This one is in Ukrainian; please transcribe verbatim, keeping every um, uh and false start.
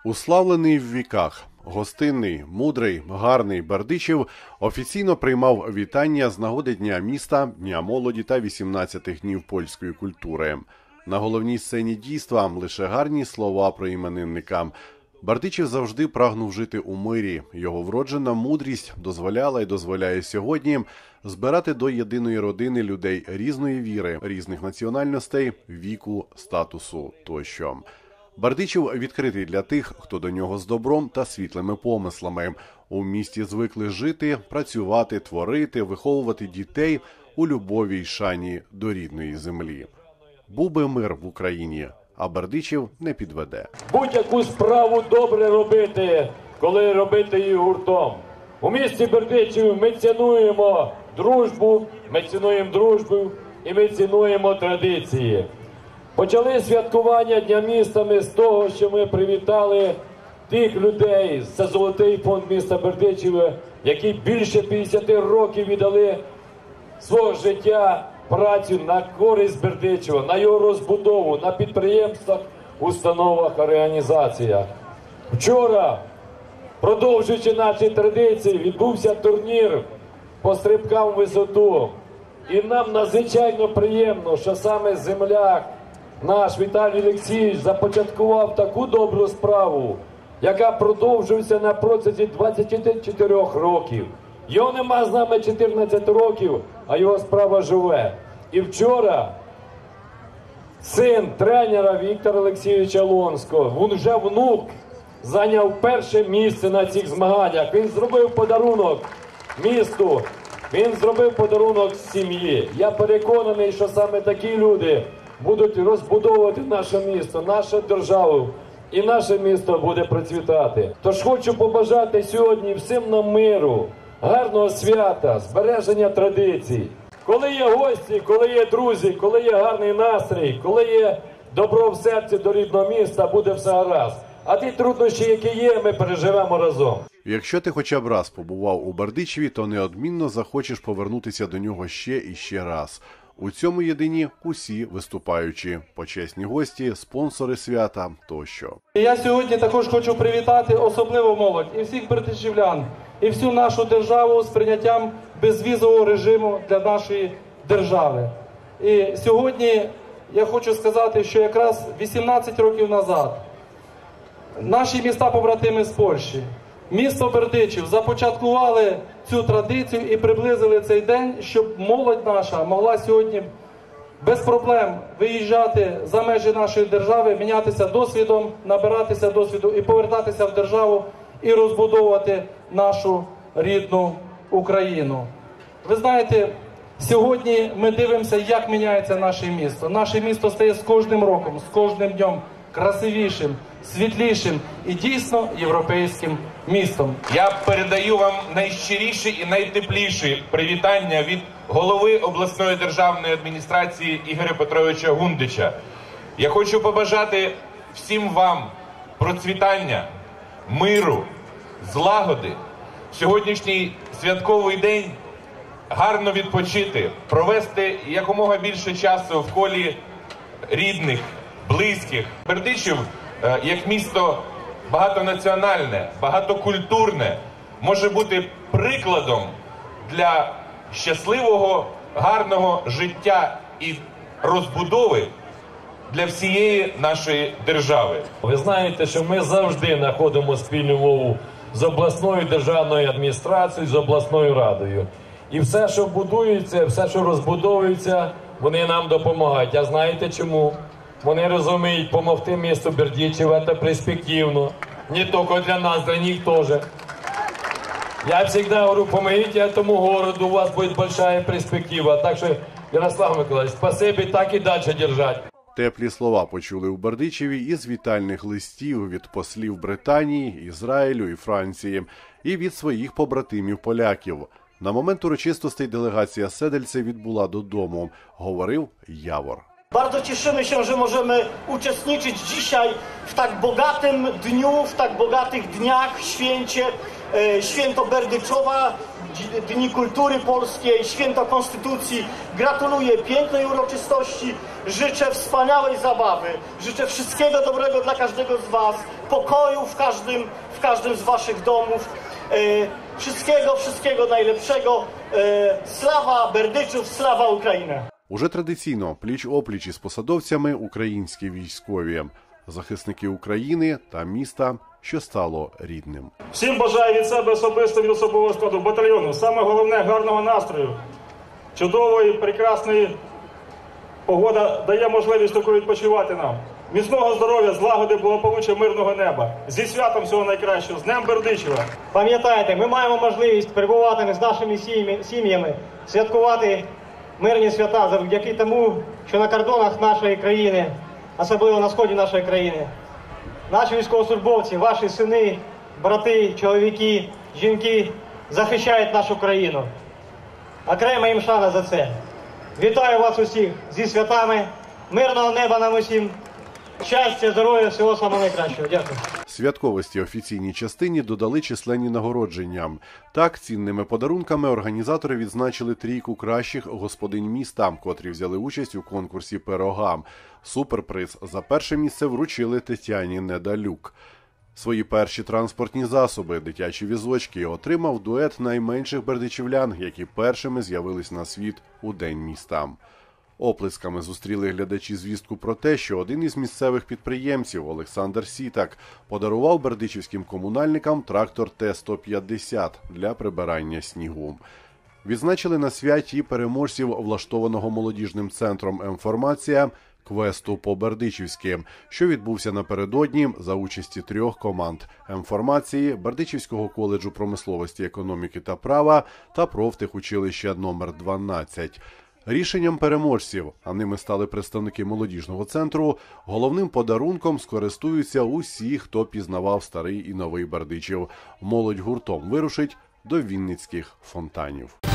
Уславлений в віках, гостинний, мудрий, гарний Бердичів офіційно приймав вітання з нагоди Дня міста, Дня молоді та вісімнадцятих днів польської культури. На головній сцені дійства лише гарні слова про іменинника. Бердичів завжди прагнув жити у мирі. Його вроджена мудрість дозволяла і дозволяє сьогодні збирати до єдиної родини людей різної віри, різних національностей, віку, статусу тощо. Бердичів відкритий для тих, хто до нього з добром та світлими помислами. У місті звикли жити, працювати, творити, виховувати дітей у любові й шані до рідної землі. Був би мир в Україні, а Бердичів не підведе. Будь-яку справу добре робити, коли робити її гуртом. У місті Бердичів ми цінуємо дружбу, ми цінуємо дружбу і ми цінуємо традиції. Почали святкування Дня міста ми з того, що ми привітали тих людей, це Золотий фонд міста Бердичева, які більше п'ятдесят років віддали свого життя працю на користь Бердичева, на його розбудову, на підприємствах, установах, організаціях. Вчора, продовжуючи наші традиції, відбувся турнір по стрибкам в висоту. І нам надзвичайно приємно, що саме земляк наш Віталій Олексійович започаткував таку добру справу, яка продовжується на протязі двадцяти чотирьох років. Його нема з нами чотирнадцять років, а його справа живе. І вчора син тренера Віктора Олексійовича Лонського, він вже внук, зайняв перше місце на цих змаганнях. Він зробив подарунок місту, він зробив подарунок сім'ї. Я переконаний, що саме такі люди будуть розбудовувати наше місто, нашу державу, і наше місто буде процвітати. Тож хочу побажати сьогодні всім нам миру, гарного свята, збереження традицій. Коли є гості, коли є друзі, коли є гарний настрій, коли є добро в серці до рідного міста, буде все гаразд. А ті труднощі, які є, ми переживемо разом. Якщо ти хоча б раз побував у Бердичеві, то неодмінно захочеш повернутися до нього ще і ще раз. У цьому єдині усі виступаючі, почесні гості, спонсори свята тощо. Я сьогодні також хочу привітати особливо молодь і всіх бердичівлян, і всю нашу державу з прийняттям безвізового режиму для нашої держави. І сьогодні я хочу сказати, що якраз вісімнадцять років назад наші міста-побратими з Польщі, місто Бердичів започаткували цю традицію і приблизили цей день, щоб молодь наша могла сьогодні без проблем виїжджати за межі нашої держави, мінятися досвідом, набиратися досвіду і повертатися в державу і розбудовувати нашу рідну Україну. Ви знаєте, сьогодні ми дивимося, як міняється наше місто. Наше місто стає з кожним роком, з кожним днем красивішим, світлішим і дійсно європейським містом. Я передаю вам найщиріші і найтепліші привітання від голови обласної державної адміністрації Ігоря Петровича Гундича. Я хочу побажати всім вам процвітання, миру, злагоди. В сьогоднішній святковий день гарно відпочити, провести якомога більше часу в колі рідних, близьких. Бердичів, як місто багатонаціональне, багатокультурне, може бути прикладом для щасливого, гарного життя і розбудови для всієї нашої держави. Ви знаєте, що ми завжди знаходимо спільну мову з обласною державною адміністрацією, з обласною радою. І все, що будується, все, що розбудовується, вони нам допомагають. А знаєте чому? Вони розуміють, допомогти місту Бердичева – це перспективно. Не тільки для нас, для них теж. Я завжди говорю, помогите этому городу, у вас буде велика перспектива. Так що, Ярослав Миколаївич, спасибі, так і далі держати. Теплі слова почули у Бердичеві із вітальних листів від послів Британії, Ізраїлю і Франції, і від своїх побратимів-поляків. На момент урочистостей делегація Седельце відбула додому, говорив Явор. Bardzo cieszymy się, że możemy uczestniczyć dzisiaj w tak bogatym dniu, w tak bogatych dniach, święcie, e, święto Berdyczowa. Dni Kultury Polskiej, Święto Konstytucji. Gratuluję pięknej uroczystości, życzę wspaniałej zabawy, życzę wszystkiego dobrego dla każdego z Was, pokoju w każdym, w każdym z Waszych domów, e, wszystkiego, wszystkiego najlepszego. Е, Слава Бердичів, слава Україна! Уже традиційно пліч-опліч із посадовцями українські військові, захисники України та міста, що стало рідним. Всім бажаю від себе особисто, від особового складу батальйону. Саме головне – гарного настрою, чудової, прекрасної погода дає можливість таку відпочивати нам. Міцного здоров'я, злагоди, благополуччя, мирного неба. Зі святом всього найкращого. З Днем Бердичева! Пам'ятайте, ми маємо можливість перебувати з нашими сім'ями, святкувати мирні свята завдяки тому, що на кордонах нашої країни, особливо на сході нашої країни, наші військовослужбовці, ваші сини, брати, чоловіки, жінки захищають нашу країну. Окрема їм шана за це. Вітаю вас усіх зі святами, мирного неба нам усім, щастя, здоров'я, всього самого найкращого. Дякую. Святковості офіційній частині додали численні нагородження. Так, цінними подарунками організатори відзначили трійку кращих господинь міста, котрі взяли участь у конкурсі «Пирога». Суперприз за перше місце вручили Тетяні Недалюк. Свої перші транспортні засоби, дитячі візочки, отримав дует найменших бердичівлян, які першими з'явились на світ у День міста. Оплесками зустріли глядачі звістку про те, що один із місцевих підприємців, Олександр Сітак, подарував бердичівським комунальникам трактор Т сто п'ятдесят для прибирання снігу. Відзначили на святі переможців влаштованого молодіжним центром «Емформація» квесту по-бердичівськи, що відбувся напередодні за участі трьох команд – «Емформації», Бердичівського коледжу промисловості, економіки та права та профтехучилища номер дванадцять. Рішенням переможців, а ними стали представники молодіжного центру, головним подарунком скористуються усі, хто пізнавав старий і новий Бердичів. Молодь гуртом вирушить до Вінницьких фонтанів.